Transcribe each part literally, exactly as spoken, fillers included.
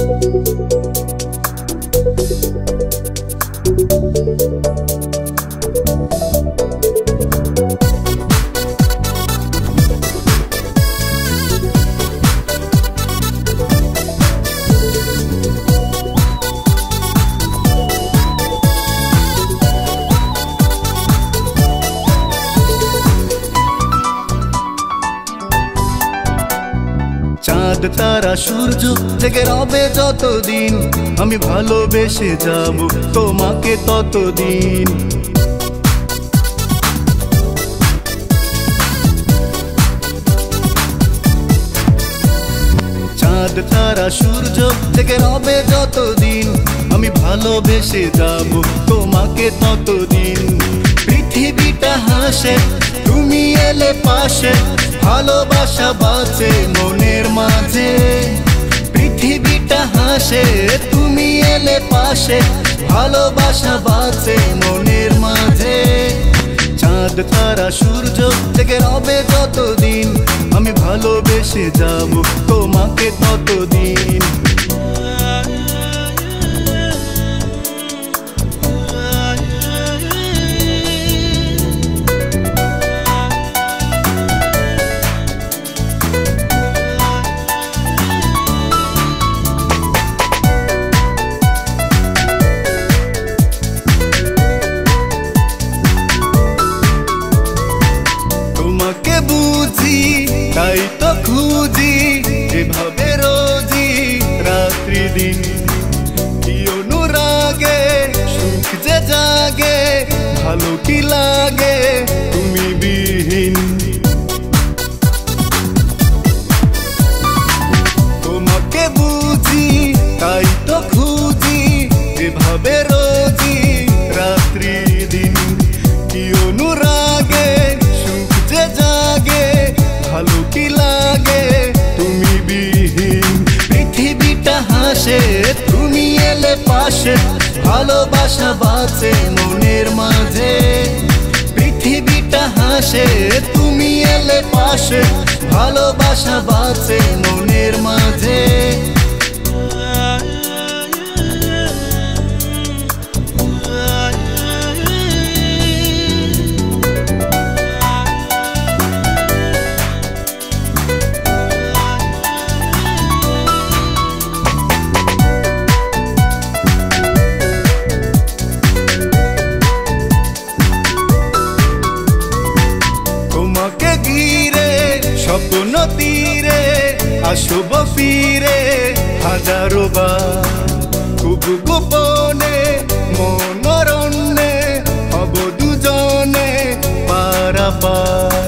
চাঁদ তারা সূর্য জেগে রবে যতদিন, আমি ভালোবেসে যাব তোমাকে ততদিন। চাঁদ তারা সূর্য জেগে রবে যতদিন, আমি ভালোবেসে যাব তোমাকে ততদিন। পৃথিবীটা হাসে তুমি এলে পাশে, ভালোবাসা বাঁচে মনের মাঝে। পৃথিবীটা হাসে তুমি এলে পাশে, ভালোবাসা বাঁচে মনের মাঝে। চাঁদ তারা সূর্য জেগে রবে যতদিন, আমি ভালোবেসে যাব তোমাকে ততদিন। তোমাকে বুঝি তাই তো খুঁজি, এভাবে রোজি রাত্রি দিন। কি অনুরাগে সুখ যে জাগে, ভালো কি লাগে তুমি বিহীন। তোমাকে বুঝি তাই তো খুঁজি, এভাবে রোজি রাত্রি দিন। কি অনুরাগে জাগে, ভালো কি লাগে তুমি বিহীন। পৃথিবীটা হাসে তুমি এলে পাশে, ভালোবাসা বাঁচে মনের মাঝে। পৃথিবীটা হাসে তুমি এলে পাশে, ভালোবাসা বাঁচে মনের মাঝে। তোমাকে ঘিরে স্বপ্ন তীরে আসব ফিরে হাজারো বার। খুব গোপনে মনোরণ্যে হব দুজনে পারাপার।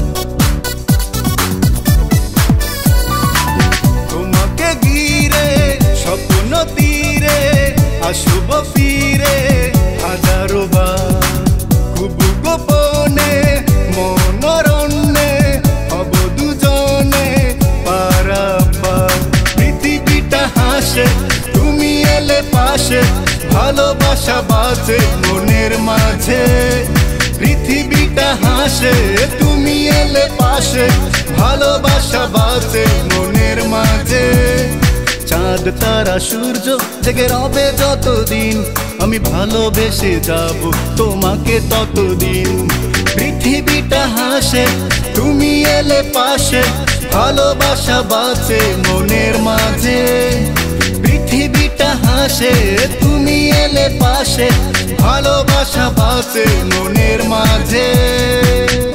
তোমাকে ঘিরে স্বপ্ন তীরে আসব ফিরে হাজারো বার। খুব গোপনে মনোরণ্যে হব দুজনে পারাপার। পৃথিবীটা হাসে তুমি এলে পাশে, ভালোবাসা বাঁচে মনের মাঝে। পৃথিবীটা হাসে তুমি এলে পাশে, ভালোবাসা বাঁচে মনের মাঝে। চাঁদ তারা সূর্য জেগে রবে যতদিন, আমি ভালোবেসে যাব তোমাকে ততদিন। পৃথিবীটা হাসে তুমি এলে পাশে, ভালোবাসা বাঁচে মনের মাঝে। পৃথিবীটা হাসে তুমি এলে পাশে, ভালোবাসা বাঁচে মনের মাঝে।